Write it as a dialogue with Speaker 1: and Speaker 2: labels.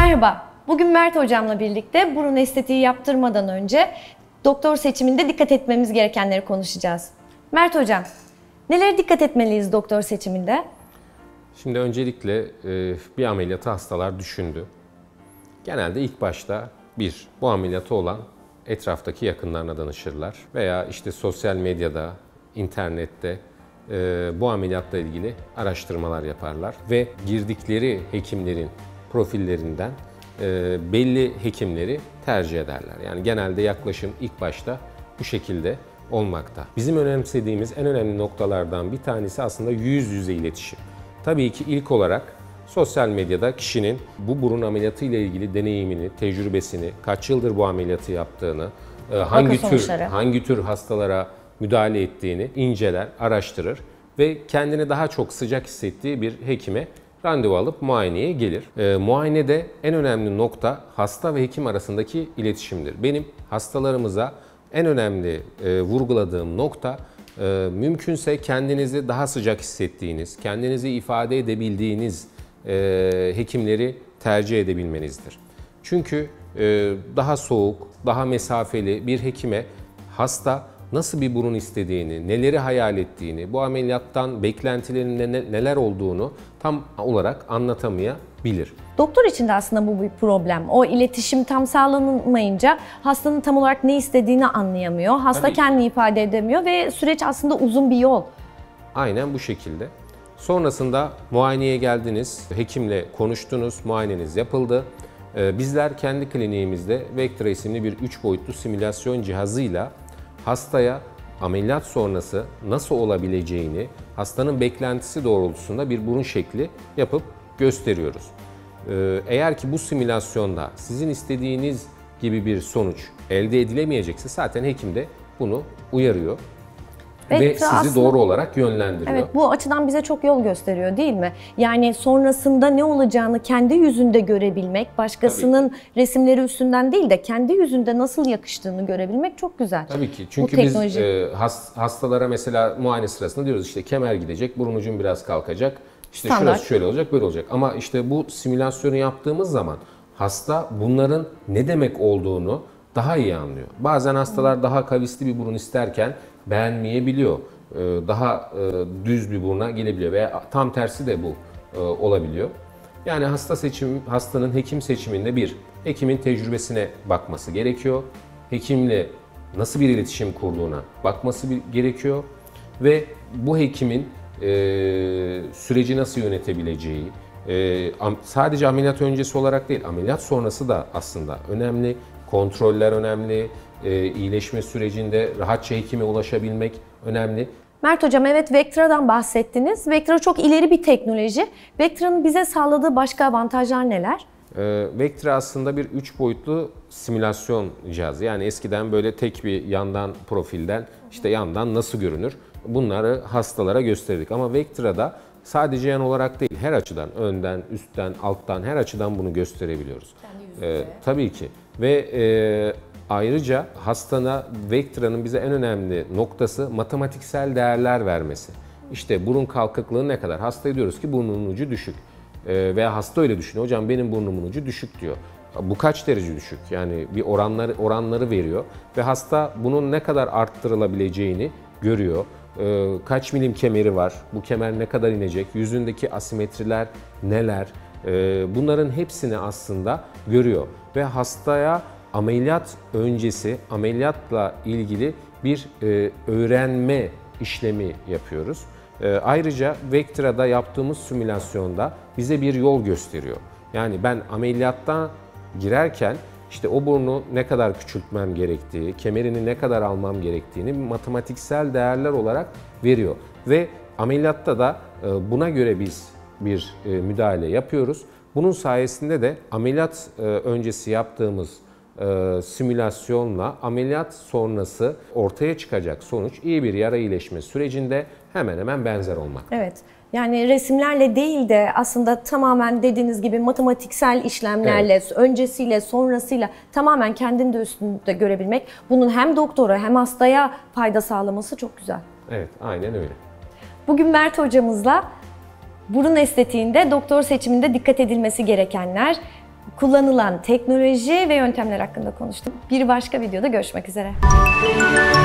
Speaker 1: Merhaba, bugün Mert Hocam'la birlikte burun estetiği yaptırmadan önce doktor seçiminde dikkat etmemiz gerekenleri konuşacağız. Mert Hocam, nelere dikkat etmeliyiz doktor seçiminde?
Speaker 2: Şimdi öncelikle bir ameliyatı hastalar düşündü. Genelde ilk başta bu ameliyatı olan etraftaki yakınlarına danışırlar. Veya işte sosyal medyada, internette bu ameliyatla ilgili araştırmalar yaparlar. Ve girdikleri hekimlerin profillerinden belli hekimleri tercih ederler. Yani genelde yaklaşım ilk başta bu şekilde olmakta. Bizim önemsediğimiz en önemli noktalardan bir tanesi aslında yüz yüze iletişim. Tabii ki ilk olarak sosyal medyada kişinin bu burun ameliyatı ile ilgili deneyimini, tecrübesini, kaç yıldır bu ameliyatı yaptığını, hangi tür hastalara müdahale ettiğini inceler, araştırır ve kendini daha çok sıcak hissettiği bir hekime randevu alıp muayeneye gelir. Muayenede en önemli nokta hasta ve hekim arasındaki iletişimdir. Benim hastalarımıza en önemli vurguladığım nokta mümkünse kendinizi daha sıcak hissettiğiniz, kendinizi ifade edebildiğiniz hekimleri tercih edebilmenizdir. Çünkü daha soğuk, daha mesafeli bir hekime hasta nasıl bir burun istediğini, neleri hayal ettiğini, bu ameliyattan beklentilerinin neler olduğunu tam olarak anlatamayabilir.
Speaker 1: Doktor için de aslında bu bir problem. O iletişim tam sağlanmayınca hastanın tam olarak ne istediğini anlayamıyor. Hasta kendini ifade edemiyor ve süreç aslında uzun bir yol.
Speaker 2: Aynen bu şekilde. Sonrasında muayeneye geldiniz, hekimle konuştunuz, muayeneniz yapıldı. Bizler kendi kliniğimizde Vectra isimli bir 3 boyutlu simülasyon cihazıyla hastaya ameliyat sonrası nasıl olabileceğini, hastanın beklentisi doğrultusunda bir burun şekli yapıp gösteriyoruz. Eğer ki bu simülasyonda sizin istediğiniz gibi bir sonuç elde edilemeyecekse zaten hekim de bunu uyarıyor. Ve sizi doğru olarak yönlendiriyor.
Speaker 1: Evet, bu açıdan bize çok yol gösteriyor değil mi? Yani sonrasında ne olacağını kendi yüzünde görebilmek, başkasının resimleri üstünden değil de kendi yüzünde nasıl yakıştığını görebilmek çok güzel.
Speaker 2: Tabii ki. Çünkü biz hastalara mesela muayene sırasında diyoruz işte kemer gidecek, burun ucun biraz kalkacak, işte şurası şöyle olacak, böyle olacak. Ama işte bu simülasyonu yaptığımız zaman hasta bunların ne demek olduğunu daha iyi anlıyor. Bazen hastalar daha kavisli bir burun isterken beğenmeyebiliyor. Daha düz bir buruna gelebiliyor veya tam tersi de bu olabiliyor. Yani hastanın hekim seçiminde hekimin tecrübesine bakması gerekiyor. Hekimle nasıl bir iletişim kurduğuna bakması gerekiyor. Ve bu hekimin süreci nasıl yönetebileceği, sadece ameliyat öncesi olarak değil, ameliyat sonrası da aslında önemli. Kontroller önemli, iyileşme sürecinde rahatça hekime ulaşabilmek önemli.
Speaker 1: Mert Hocam, evet, Vectra'dan bahsettiniz. Vectra çok ileri bir teknoloji. Vectra'nın bize sağladığı başka avantajlar neler?
Speaker 2: Vectra aslında bir 3 boyutlu simülasyon cihazı. Yani eskiden böyle tek bir yandan profilden, işte yandan nasıl görünür bunları hastalara gösterdik. Ama Vectra'da sadece yan olarak değil, her açıdan, önden, üstten, alttan her açıdan bunu gösterebiliyoruz. Tabii ki. Ve ayrıca hastana Vectra'nın bize en önemli noktası matematiksel değerler vermesi. İşte burun kalkıklığı ne kadar? Hastaya diyoruz ki burnunun ucu düşük. Veya hasta öyle düşünüyor. Hocam benim burnumun ucu düşük diyor. Bu kaç derece düşük? Yani bir oranları veriyor. Ve hasta bunun ne kadar arttırılabileceğini görüyor. Kaç milim kemeri var? Bu kemer ne kadar inecek? Yüzündeki asimetriler neler? Bunların hepsini aslında görüyor. Ve hastaya ameliyat öncesi, ameliyatla ilgili bir öğrenme işlemi yapıyoruz. Ayrıca Vectra'da yaptığımız simülasyonda bize bir yol gösteriyor. Yani ben ameliyatta girerken işte o burnu ne kadar küçültmem gerektiği, kemerini ne kadar almam gerektiğini matematiksel değerler olarak veriyor. Ve ameliyatta da buna göre biz bir müdahale yapıyoruz. Bunun sayesinde de ameliyat öncesi yaptığımız simülasyonla ameliyat sonrası ortaya çıkacak sonuç iyi bir yara iyileşme sürecinde hemen hemen benzer olmak.
Speaker 1: Evet. Yani resimlerle değil de aslında tamamen dediğiniz gibi matematiksel işlemlerle, öncesiyle, sonrasıyla tamamen kendini de üstünde görebilmek, bunun hem doktora hem hastaya fayda sağlaması çok güzel.
Speaker 2: Evet, aynen öyle.
Speaker 1: Bugün Mert hocamızla burun estetiğinde doktor seçiminde dikkat edilmesi gerekenler, kullanılan teknoloji ve yöntemler hakkında konuştum. Bir başka videoda görüşmek üzere.